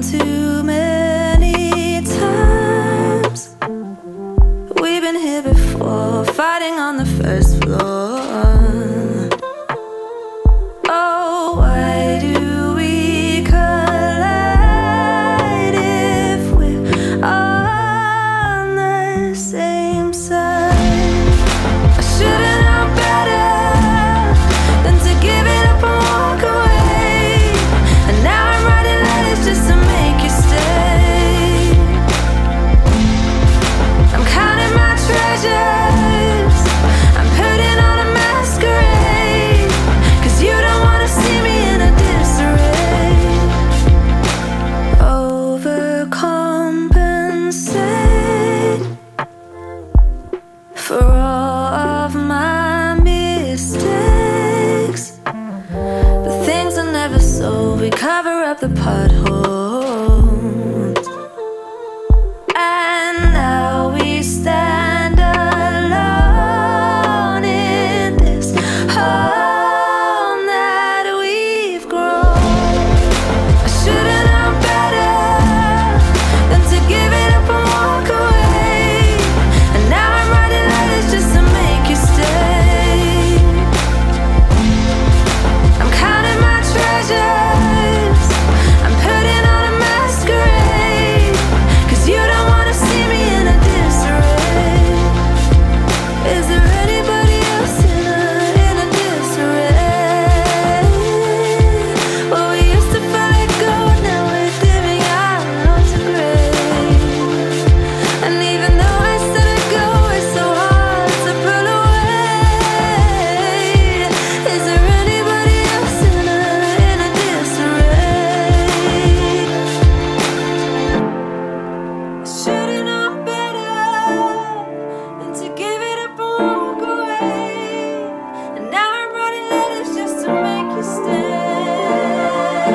too many times. We've been here before, fighting on the first floor. Oh, why do we collide if we're on the same side? I should've known better than to give it up and walk away. And now I'm writing letters just to make you stay. I'm counting my treasures, I'm putting on a masquerade, 'cause you don't wanna see me in a disarray. Overcompensate for all of my mistakes. The things I never sold, we cover up the potholes. And now we stand alone in this home that we've grown. I should've known better than to give it up and walk away. And now I'm writing letters just to make you stay. I'm counting my treasures, I'm putting on a masquerade, 'cause you don't wanna see me in a disarray. Is there anybody else in a disarray? Well, we used to fight gold, now we're dimming out onto gray. And even though I said I'd go, it's so hard to pull away. Is there anybody else in a disarray? Should've known better than to give it up and walk away. And now I'm writing letters just to make you stay.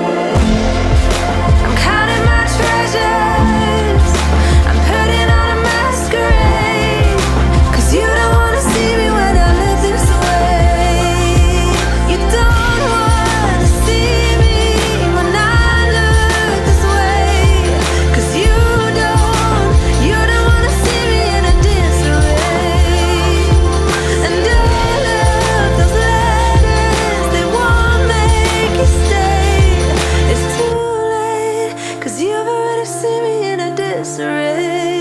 I'm counting my treasures, I'm putting on a masquerade, 'cause you don't wanna see me when I live this way. You don't wanna see me when I look this way, 'cause you don't wanna see me in a disarray. And all of those letters, they won't make you stay. It's too late, 'cause you've already seen me in a disarray.